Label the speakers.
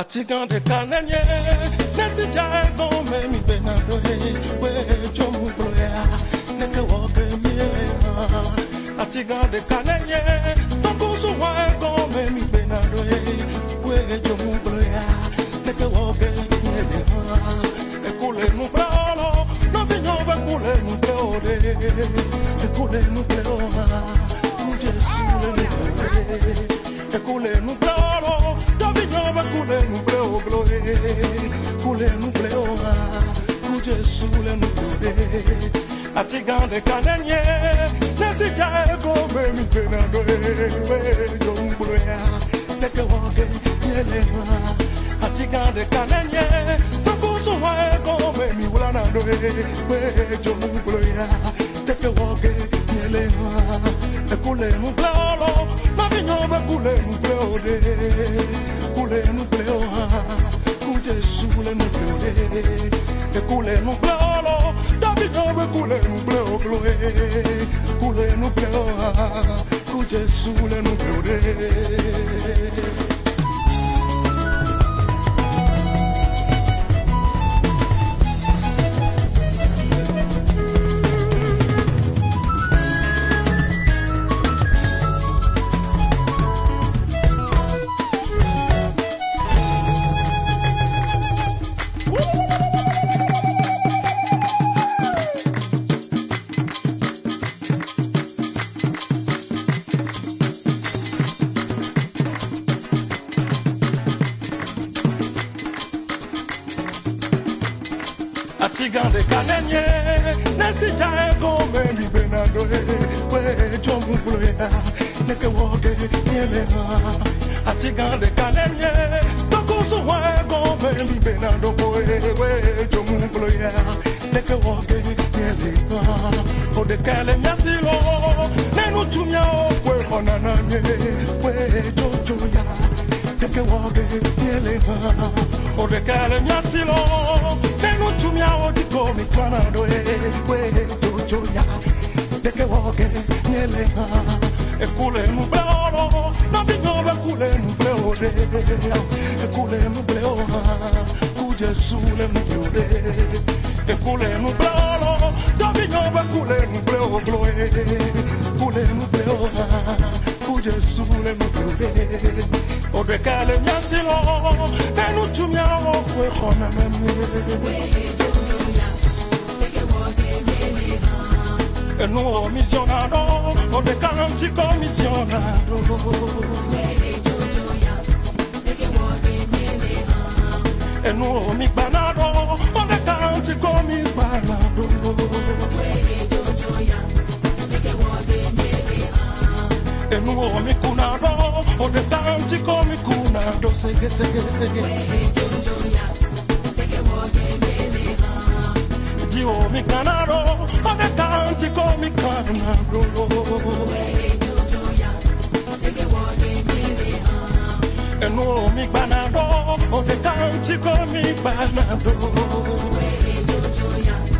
Speaker 1: Atigan de canenye, nesi jae gome mi benado we jomu gloya, neke woke mi Atigan de canenye, tokusu wa gome mi benado we jomu gloya, neke woke mi ekule mu bralo, no vinyo be kule mu bleode, ekule mu bleoma, mu Jesu le ekule mu bralo. Kule nucleo gloe, kule nucleo Jésus le nucleo. Atigan de canenye, nesika ego me mi benado we jongloya, neke wage yele. Atigan de canenye, tokusu wa ego me mi ulanado we jongloya, neke wage yele. Kule nucleo, ma vinyo be kule nucleo de. Kule nucleo, Jésus le nucleo, kule nucleo, David no kule nucleo, kule nucleo, Jésus le nucleo. Atigan de canenye, nesi jae gome mi benado we jomu gloya, neke woke yele. Atigan de canenye, tokusu wa gome mi benado we jomu gloya, neke woke yele. O de kele miasilo, nenu tumia o kwe konananye we jojo ya, neke woke yele. O de kele miasilo, nenu tumia o di komi kanado we jojo ya, neke woke yele. Ekule mu bleolo, na vinyo be kule mu bleode, ekule mu bleo, Jésus le nucleo. Ekule mu bleolo, na vinyo be kule mu bleo gloe, kule mu bleo, Jésus le nucleo. O de kale nyasilo, nenu tumia o kwe kona meme. Enu misionado, o de cantico misionado. Enu mi banado, o de cantico mi banado. Enu mi kunado, o de cantico mi kunado. Sege, sege, sege. Dio mi canado, o de cantico mi canado. Enu mi banado, o de cantico mi banado.